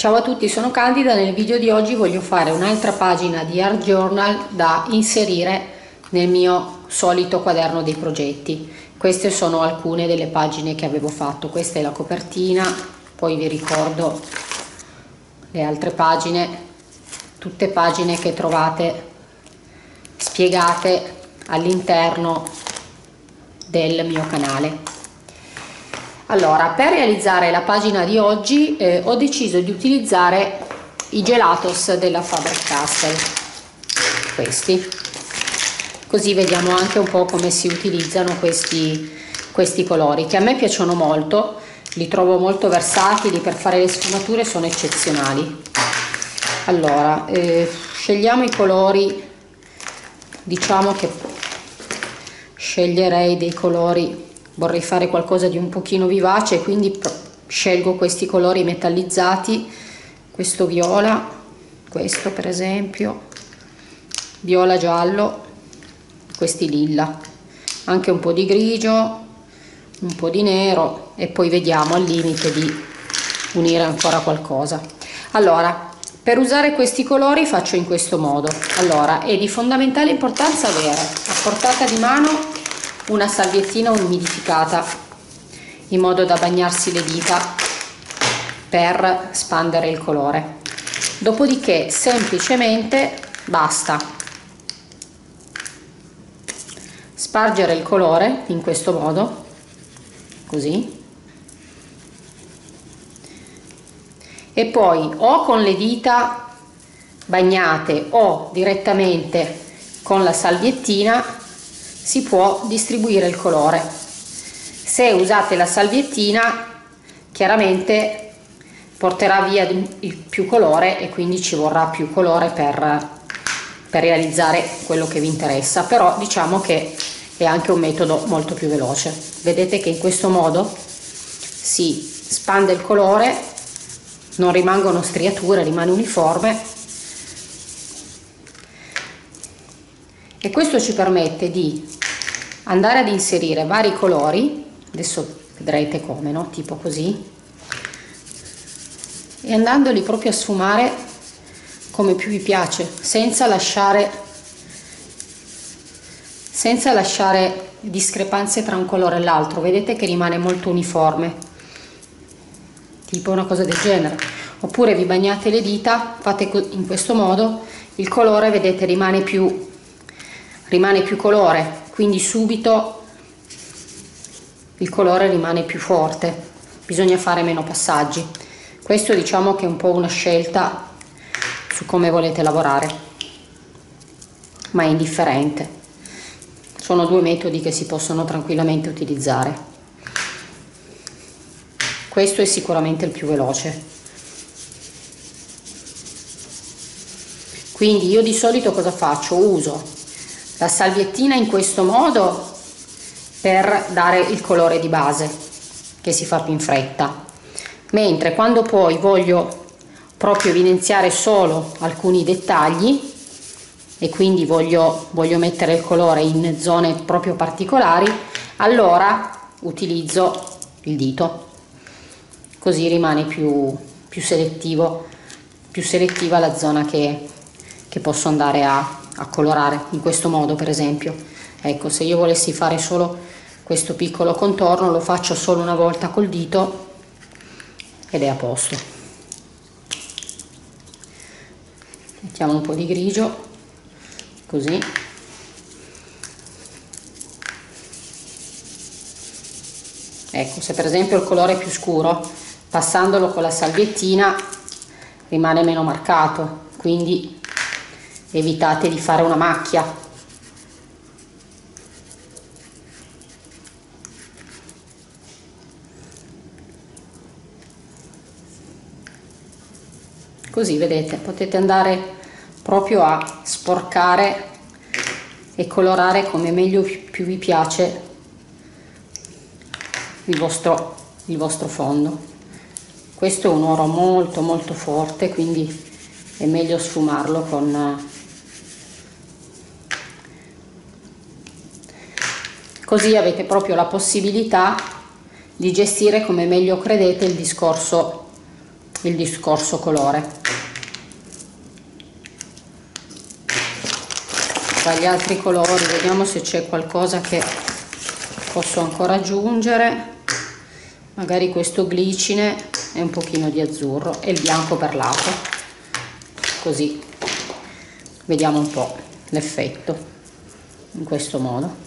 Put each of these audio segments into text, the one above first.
Ciao a tutti, sono Candida. Nel video di oggi voglio fare un'altra pagina di Art Journal da inserire nel mio solito quaderno dei progetti. Queste sono alcune delle pagine che avevo fatto. Questa è la copertina, poi vi ricordo le altre pagine, tutte pagine che trovate spiegate all'interno del mio canale. Allora, per realizzare la pagina di oggi ho deciso di utilizzare i gelatos della Faber-Castell, questi, così vediamo anche un po' come si utilizzano questi colori, che a me piacciono molto, li trovo molto versatili, per fare le sfumature sono eccezionali. Allora, scegliamo i colori, diciamo che sceglierei dei colori, vorrei fare qualcosa di un pochino vivace, quindi scelgo questi colori metallizzati, questo viola, questo per esempio, viola giallo, questi lilla, anche un po' di grigio, un po' di nero, e poi vediamo al limite di unire ancora qualcosa. Allora, per usare questi colori faccio in questo modo. Allora, è di fondamentale importanza avere a portata di mano una salviettina umidificata, in modo da bagnarsi le dita per spandere il colore. Dopodiché semplicemente basta spargere il colore in questo modo, così, e poi o con le dita bagnate o direttamente con la salviettina si può distribuire il colore. Se usate la salviettina, chiaramente porterà via il più colore e quindi ci vorrà più colore per realizzare quello che vi interessa, però diciamo che è anche un metodo molto più veloce. Vedete che in questo modo si spande il colore, non rimangono striature, rimane uniforme, e questo ci permette di andare ad inserire vari colori, adesso vedrete come, no? Tipo così, e andandoli proprio a sfumare come più vi piace, senza lasciare discrepanze tra un colore e l'altro. Vedete che rimane molto uniforme, tipo una cosa del genere. Oppure vi bagnate le dita, fate in questo modo, il colore, vedete, rimane più colore, quindi subito il colore rimane più forte, bisogna fare meno passaggi. Questo diciamo che è un po' una scelta su come volete lavorare, ma è indifferente, sono due metodi che si possono tranquillamente utilizzare. Questo è sicuramente il più veloce. Quindi io di solito cosa faccio? Uso la salviettina in questo modo per dare il colore di base, che si fa più in fretta, mentre quando poi voglio proprio evidenziare solo alcuni dettagli e quindi voglio mettere il colore in zone proprio particolari, allora utilizzo il dito, così rimane più selettiva la zona che posso andare a colorare. In questo modo, per esempio, ecco, se io volessi fare solo questo piccolo contorno, lo faccio solo una volta col dito ed è a posto. Mettiamo un po' di grigio, così, ecco, se per esempio il colore è più scuro, passandolo con la salviettina rimane meno marcato, quindi evitate di fare una macchia. Così, vedete, potete andare proprio a sporcare e colorare come meglio più vi piace il vostro fondo. Questo è un oro molto molto forte, quindi è meglio sfumarlo con così avete proprio la possibilità di gestire come meglio credete il discorso il discorso colore. Tra gli altri colori vediamo se c'è qualcosa che posso ancora aggiungere, magari questo glicine e un pochino di azzurro e il bianco per lato, così vediamo un po' l'effetto in questo modo.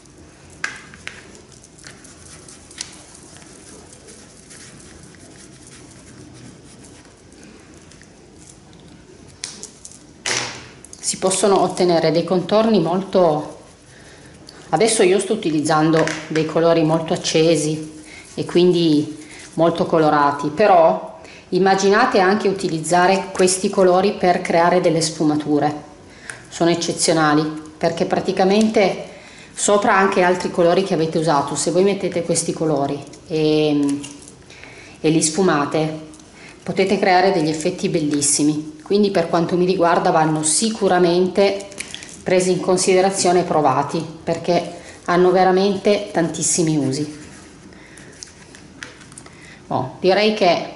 Si possono ottenere dei contorni molto, adesso io sto utilizzando dei colori molto accesi e quindi molto colorati, però immaginate anche utilizzare questi colori per creare delle sfumature, sono eccezionali perché praticamente sopra anche altri colori che avete usato, se voi mettete questi colori e li sfumate potete creare degli effetti bellissimi, quindi per quanto mi riguarda vanno sicuramente presi in considerazione e provati perché hanno veramente tantissimi usi. Direi che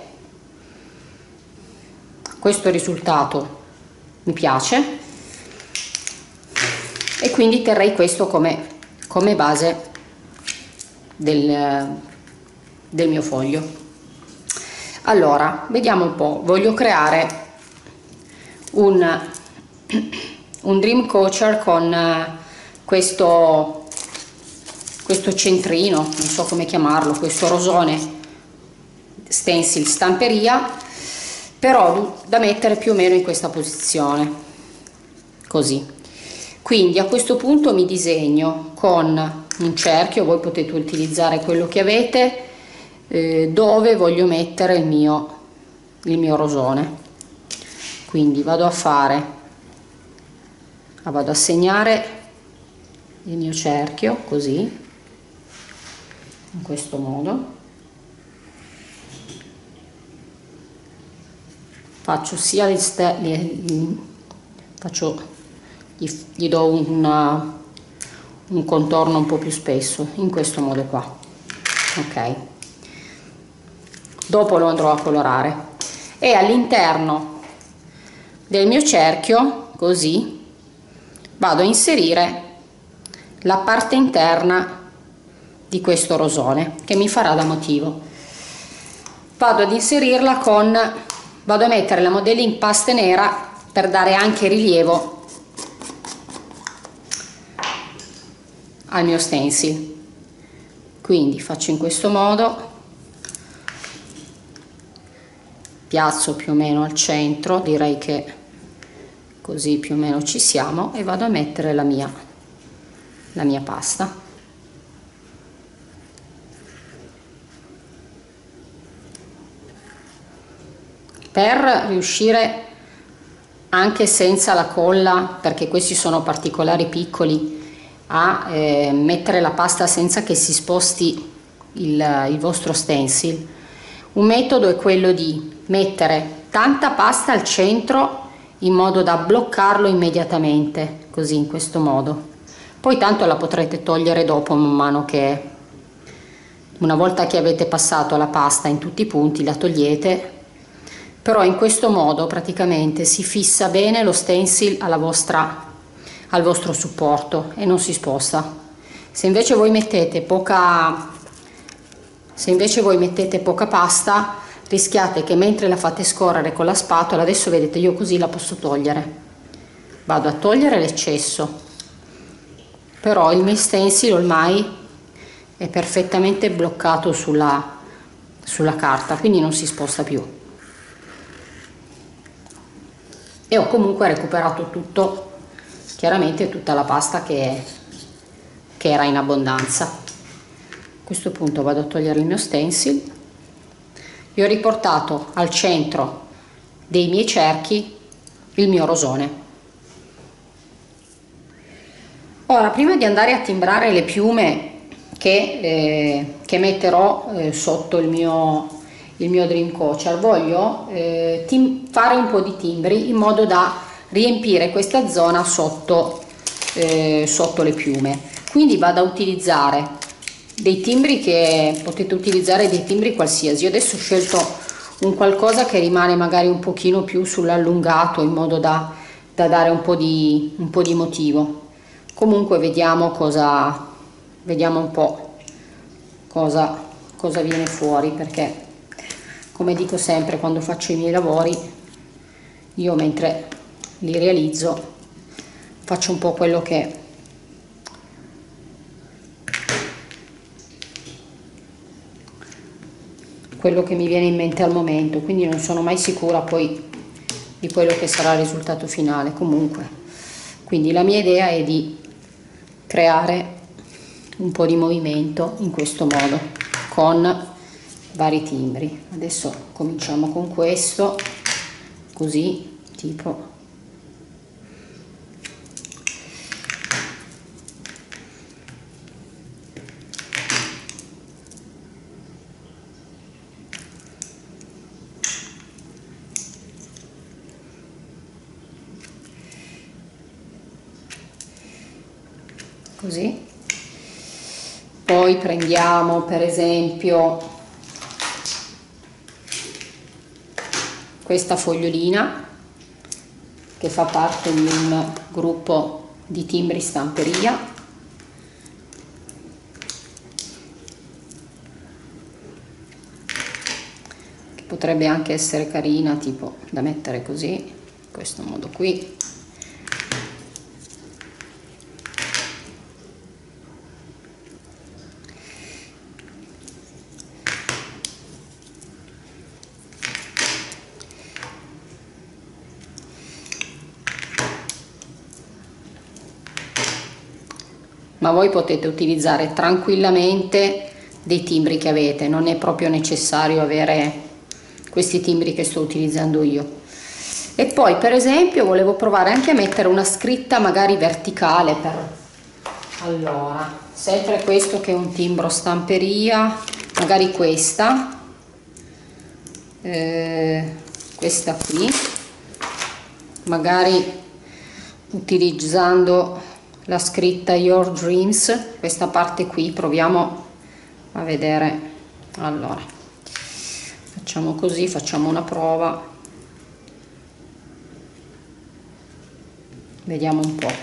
questo risultato mi piace e quindi terrei questo come base del mio foglio. Allora, vediamo un po', voglio creare un dream catcher con questo centrino, non so come chiamarlo, questo rosone stencil stamperia, però da mettere più o meno in questa posizione, così. Quindi a questo punto mi disegno con un cerchio, voi potete utilizzare quello che avete, dove voglio mettere il mio rosone. Quindi vado a segnare il mio cerchio così, in questo modo. Faccio sia gli do un contorno un po' più spesso, in questo modo qua, ok? Dopo lo andrò a colorare e all'interno del mio cerchio, così, vado a inserire la parte interna di questo rosone che mi farà da motivo. Vado ad inserirla vado a mettere la modelling pasta nera per dare anche rilievo al mio stencil. Quindi faccio in questo modo, piazzo più o meno al centro, direi che così più o meno ci siamo, e vado a mettere la mia pasta. Per riuscire anche senza la colla, perché questi sono particolari piccoli, a mettere la pasta senza che si sposti il vostro stencil, un metodo è quello di mettere tanta pasta al centro in modo da bloccarlo immediatamente, così, in questo modo. Poi tanto la potrete togliere dopo, man mano che, una volta che avete passato la pasta in tutti i punti, la togliete, però in questo modo praticamente si fissa bene lo stencil al vostro supporto e non si sposta. Se invece voi mettete poca pasta, rischiate che mentre la fate scorrere con la spatola, adesso vedete io così la posso togliere, vado a togliere l'eccesso, però il mio stencil ormai è perfettamente bloccato sulla carta, quindi non si sposta più. E ho comunque recuperato tutto, chiaramente tutta la pasta che era in abbondanza. A questo punto vado a togliere il mio stencil e ho riportato al centro dei miei cerchi il mio rosone. Ora, prima di andare a timbrare le piume che metterò sotto il mio dream catcher, voglio fare un po' di timbri in modo da riempire questa zona sotto le piume. Quindi vado a utilizzare dei timbri che potete utilizzare, dei timbri qualsiasi. Io adesso ho scelto un qualcosa che rimane magari un pochino più sull'allungato, in modo da dare un po' di motivo. Comunque vediamo un po' cosa viene fuori, perché come dico sempre quando faccio i miei lavori, io mentre li realizzo faccio un po' quello che mi viene in mente al momento, quindi non sono mai sicura poi di quello che sarà il risultato finale. Comunque, quindi la mia idea è di creare un po' di movimento in questo modo con vari timbri. Adesso cominciamo con questo, così, tipo così. Poi prendiamo per esempio questa fogliolina che fa parte di un gruppo di timbri stamperia, che potrebbe anche essere carina, tipo da mettere così, in questo modo qui. Ma voi potete utilizzare tranquillamente dei timbri che avete, non è proprio necessario avere questi timbri che sto utilizzando io. E poi per esempio volevo provare anche a mettere una scritta magari verticale allora, sempre questo che è un timbro stamperia, magari questa qui, magari utilizzando la scritta Your Dreams, questa parte qui. Proviamo a vedere. Allora facciamo così, facciamo una prova, vediamo un po'.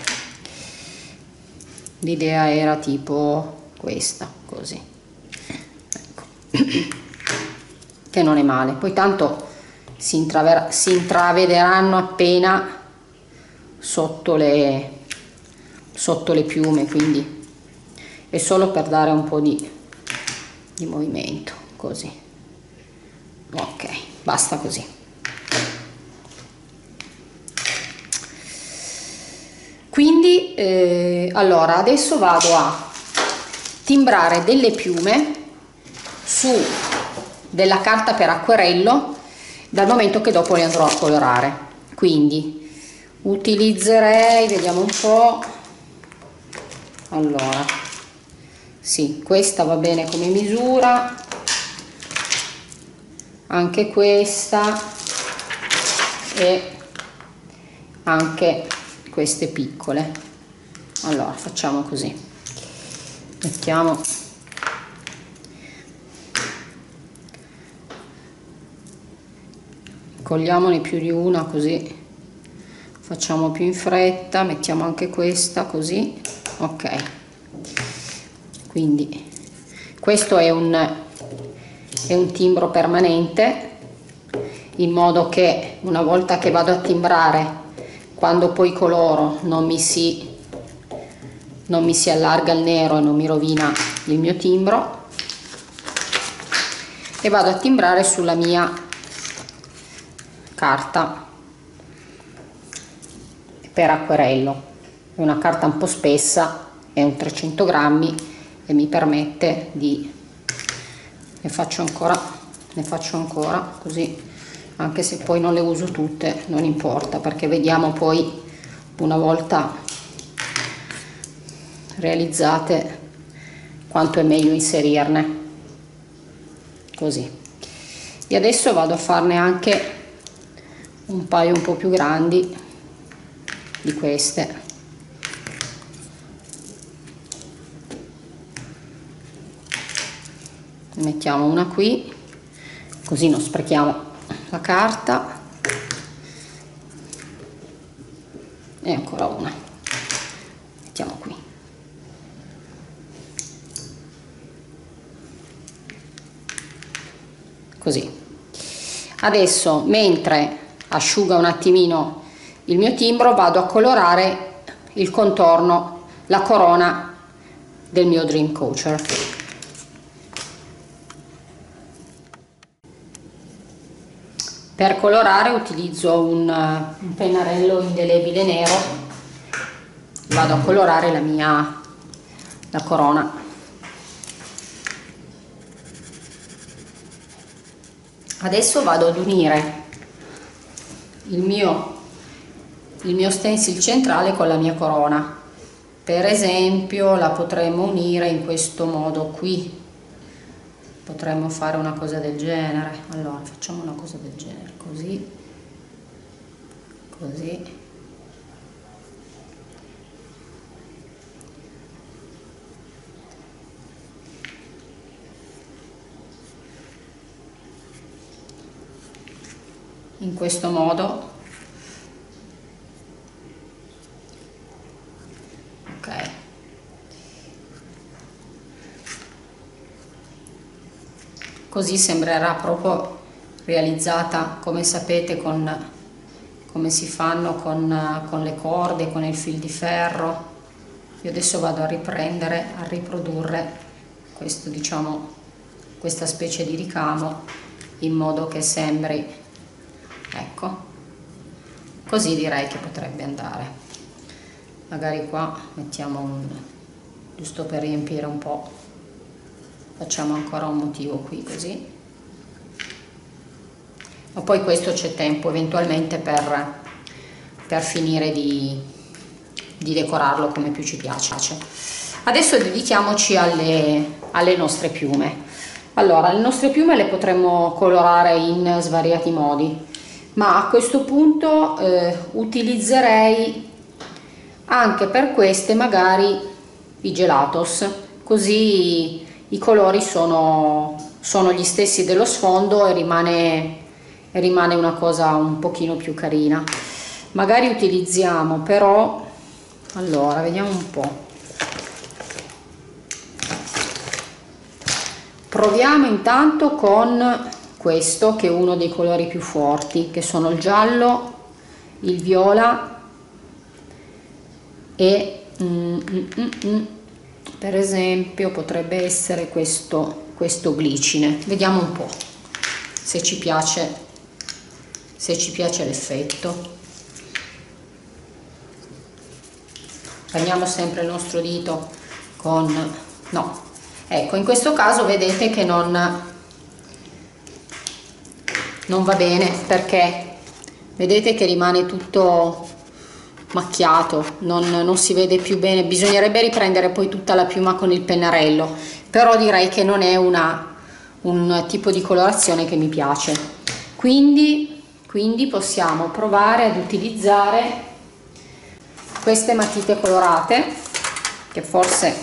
L'idea era tipo questa, così, ecco. Che non è male, poi tanto si intravederanno appena sotto le piume, quindi è solo per dare un po' di movimento, così. Ok, basta così. Quindi allora adesso vado a timbrare delle piume su della carta per acquerello, dal momento che dopo le andrò a colorare. Quindi utilizzerei, vediamo un po'. Allora, sì, questa va bene come misura, anche questa e anche queste piccole. Allora facciamo così, mettiamo cogliamone più di una, così facciamo più in fretta. Mettiamo anche questa così. Ok, quindi questo è un timbro permanente, in modo che una volta che vado a timbrare, quando poi coloro, non mi si allarga il nero e non mi rovina il mio timbro. E vado a timbrare sulla mia carta per acquerello. È una carta un po' spessa, è un 300 grammi e mi permette di, ne faccio ancora così, anche se poi non le uso tutte, non importa, perché vediamo poi una volta realizzate quanto è meglio inserirne, così. E adesso vado a farne anche un paio un po' più grandi di queste. Mettiamo una qui così non sprechiamo la carta. E ancora una, mettiamo qui. Così. Adesso, mentre asciuga un attimino il mio timbro, vado a colorare il contorno, la corona del mio Dreamcatcher. Per colorare utilizzo un pennarello indelebile nero, vado a colorare la corona. Adesso vado ad unire il mio stencil centrale con la mia corona. Per esempio la potremmo unire in questo modo qui, potremmo fare una cosa del genere. Allora facciamo una cosa del genere, così, così, in questo modo. Ok, così sembrerà proprio realizzata, come sapete, come si fanno con le corde, con il fil di ferro. Io adesso vado a riprodurre questo, diciamo, questa specie di ricamo, in modo che sembri, ecco, così direi che potrebbe andare. Magari qua mettiamo giusto per riempire un po', facciamo ancora un motivo qui così, ma poi questo c'è tempo eventualmente per finire di decorarlo come più ci piace. Adesso dedichiamoci alle nostre piume. Allora, le nostre piume le potremmo colorare in svariati modi, ma a questo punto utilizzerei anche per queste magari i gelatos, così i colori sono gli stessi dello sfondo e rimane una cosa un pochino più carina. Magari utilizziamo però, allora vediamo un po', proviamo intanto con questo che è uno dei colori più forti, che sono il giallo, il viola e per esempio potrebbe essere questo glicine. Vediamo un po' se ci piace l'effetto. Prendiamo sempre il nostro dito con, no, ecco, in questo caso vedete che non va bene, perché vedete che rimane tutto macchiato, non si vede più bene. Bisognerebbe riprendere poi tutta la piuma con il pennarello, però direi che non è un tipo di colorazione che mi piace. Quindi possiamo provare ad utilizzare queste matite colorate, che forse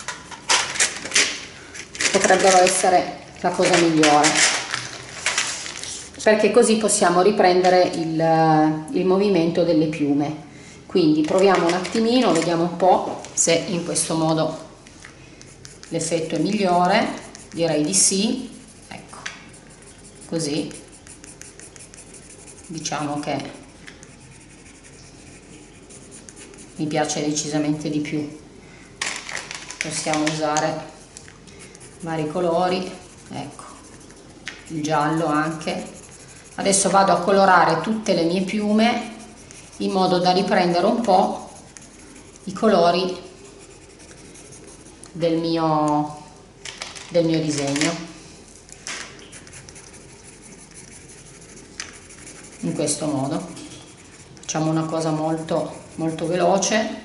potrebbero essere la cosa migliore, perché così possiamo riprendere il movimento delle piume. Quindi proviamo un attimino, vediamo un po' se in questo modo l'effetto è migliore. Direi di sì. Ecco, così diciamo che mi piace decisamente di più. Possiamo usare vari colori, ecco, il giallo anche. Adesso vado a colorare tutte le mie piume in modo da riprendere un po' i colori del mio disegno, in questo modo. Facciamo una cosa molto molto veloce.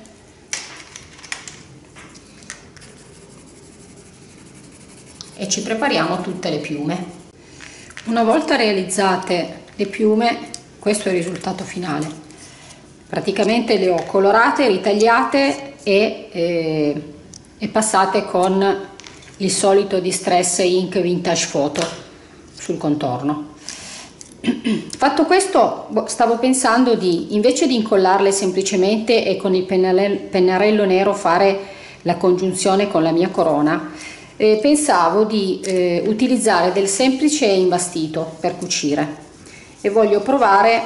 E ci prepariamo tutte le piume. Una volta realizzate le piume, questo è il risultato finale. Praticamente le ho colorate, ritagliate e passate con il solito Distress Ink Vintage Photo. sul contorno. Fatto questo, stavo pensando di, invece di incollarle semplicemente e con il pennarello nero fare la congiunzione con la mia corona, pensavo di utilizzare del semplice imbastito per cucire, e voglio provare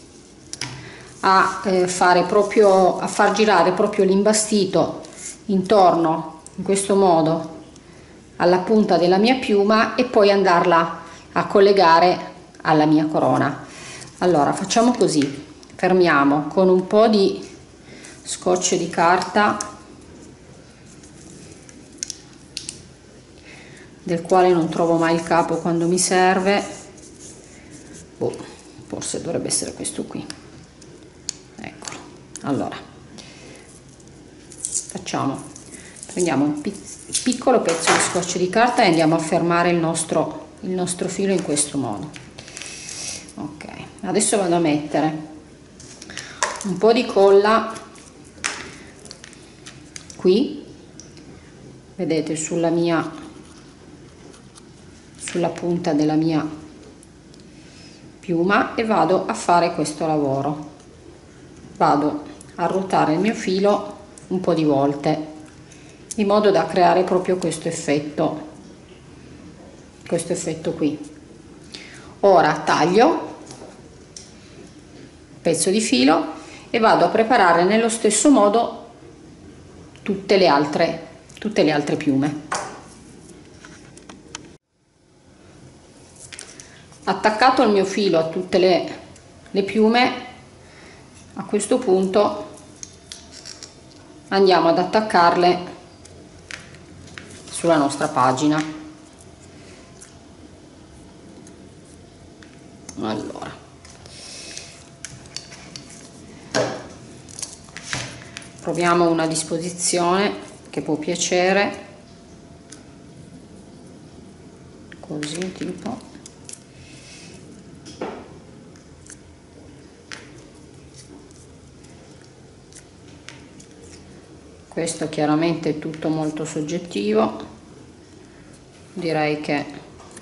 a far girare proprio l'imbastito intorno, in questo modo, alla punta della mia piuma, e poi andarla a collegare alla mia corona. Allora facciamo così: fermiamo con un po' di scotch di carta, del quale non trovo mai il capo quando mi serve. Forse dovrebbe essere questo qui, eccolo. Allora prendiamo un piccolo pezzo di scotch di carta e andiamo a fermare il nostro filo in questo modo. Ok, adesso vado a mettere un po' di colla qui, vedete, sulla punta della mia piuma, e vado a fare questo lavoro. Vado a ruotare il mio filo un po' di volte, in modo da creare proprio questo effetto qui. Ora taglio un pezzo di filo e vado a preparare nello stesso modo tutte le altre piume. Attaccato il mio filo a tutte le piume, a questo punto andiamo ad attaccarle sulla nostra pagina. Allora, proviamo una disposizione che può piacere, così tipo. Questo chiaramente è tutto molto soggettivo, direi che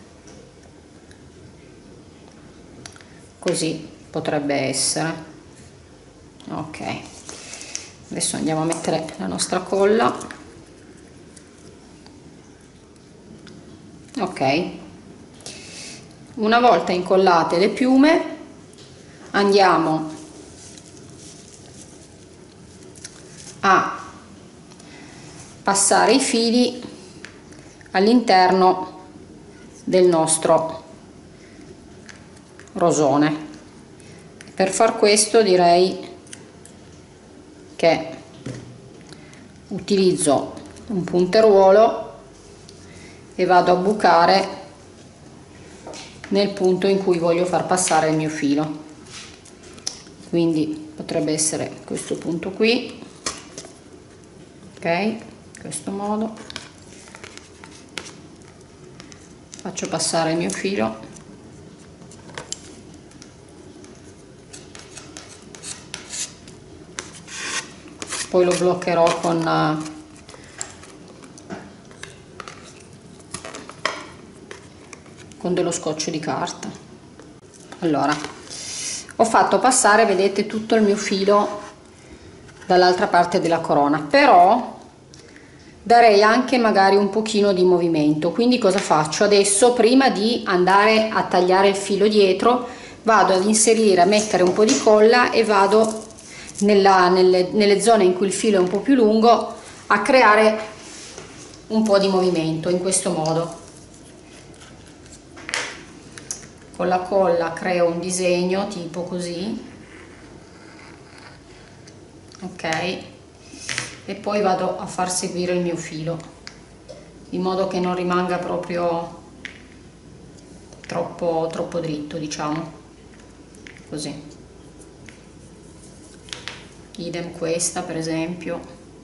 così potrebbe essere. Ok, adesso andiamo a mettere la nostra colla. Ok, una volta incollate le piume andiamo a passare i fili all'interno del nostro rosone. Per far questo direi che utilizzo un punteruolo e vado a bucare nel punto in cui voglio far passare il mio filo, quindi potrebbe essere questo punto qui. Ok, in questo modo faccio passare il mio filo, poi lo bloccherò con dello scotch di carta. Allora, ho fatto passare, vedete, tutto il mio filo dall'altra parte della corona, però darei anche magari un pochino di movimento. Quindi cosa faccio adesso? Prima di andare a tagliare il filo dietro, vado ad inserire, a mettere un po' di colla, e vado nelle zone in cui il filo è un po' più lungo a creare un po' di movimento. In questo modo con la colla creo un disegno tipo così, ok, e poi vado a far seguire il mio filo in modo che non rimanga proprio troppo dritto, diciamo così. Idem questa, per esempio,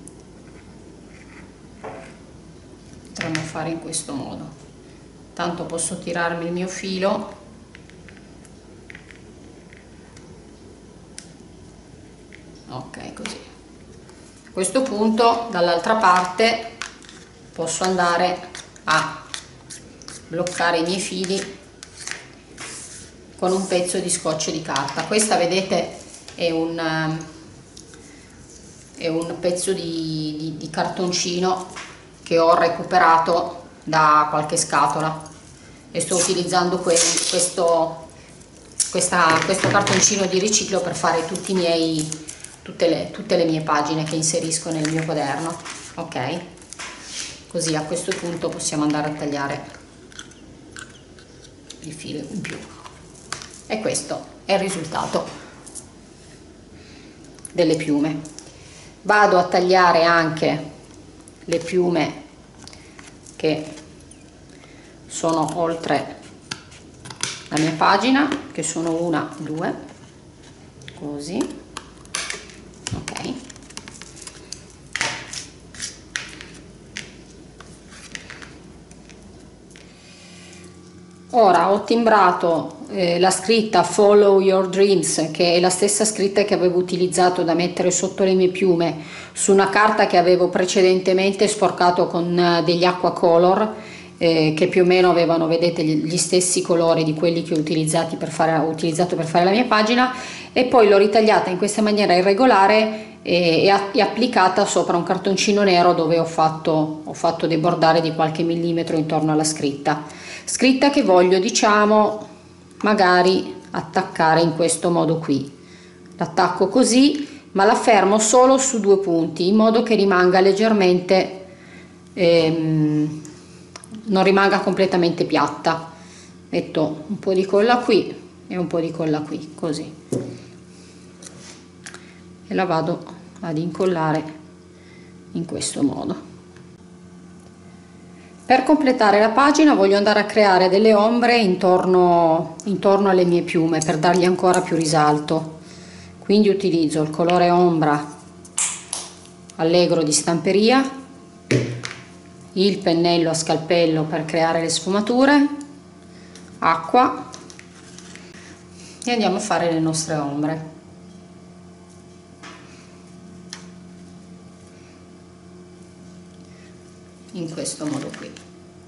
potremmo fare in questo modo. Tanto posso tirarmi il mio filo ok, così. A questo punto dall'altra parte posso andare a bloccare i miei fili con un pezzo di scotch di carta. Questa, vedete, è un pezzo di cartoncino che ho recuperato da qualche scatola e sto utilizzando questo cartoncino di riciclo per fare tutte le mie pagine che inserisco nel mio quaderno. Ok, così a questo punto possiamo andare a tagliare il filo in più, e questo è il risultato delle piume. Vado a tagliare anche le piume che sono oltre la mia pagina, che sono 1, 2, così, ok. Ora ho timbrato la scritta Follow Your Dreams, che è la stessa scritta che avevo utilizzato da mettere sotto le mie piume su una carta che avevo precedentemente sporcato con degli acqua color, che più o meno avevano, vedete, gli stessi colori di quelli che ho utilizzato per fare la mia pagina, e poi l'ho ritagliata in questa maniera irregolare e applicata sopra un cartoncino nero dove ho fatto dei bordari di qualche millimetro intorno alla scritta che voglio, diciamo, magari attaccare in questo modo qui. L'attacco così, ma la fermo solo su 2 punti in modo che rimanga leggermente non rimanga completamente piatta. Metto un po' di colla qui e un po' di colla qui, così, e la vado ad incollare in questo modo. Per completare la pagina voglio andare a creare delle ombre intorno alle mie piume per dargli ancora più risalto, quindi utilizzo il colore ombra Allegro di Stamperia, il pennello a scalpello per creare le sfumature, acqua, e andiamo a fare le nostre ombre. In questo modo qui.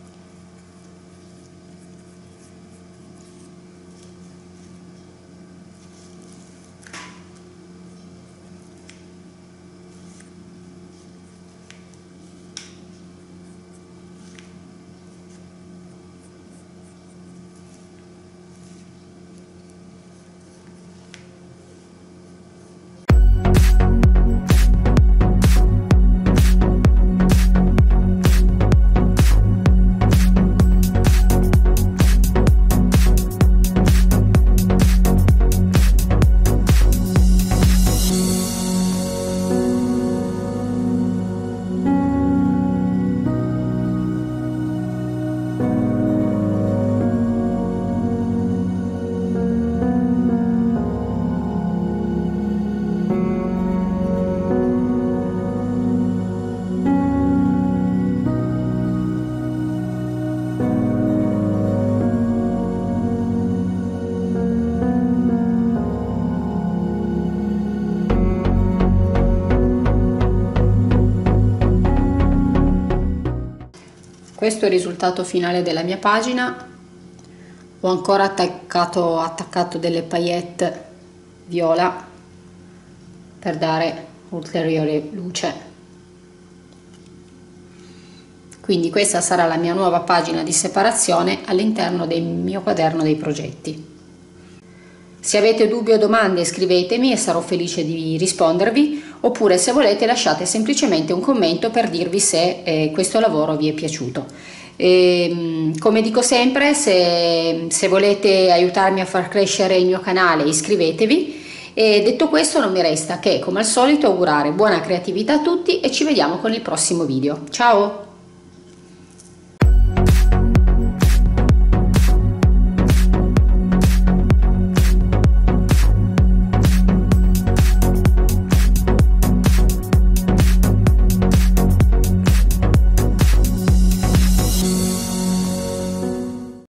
Questo è il risultato finale della mia pagina. Ho ancora attaccato delle paillette viola per dare ulteriore luce. Quindi questa sarà la mia nuova pagina di separazione all'interno del mio quaderno dei progetti. Se avete dubbi o domande scrivetemi e sarò felice di rispondervi, oppure se volete lasciate semplicemente un commento per dirvi se questo lavoro vi è piaciuto. Come dico sempre, se volete aiutarmi a far crescere il mio canale, iscrivetevi, e detto questo non mi resta che, come al solito, augurare buona creatività a tutti e ci vediamo con il prossimo video. Ciao!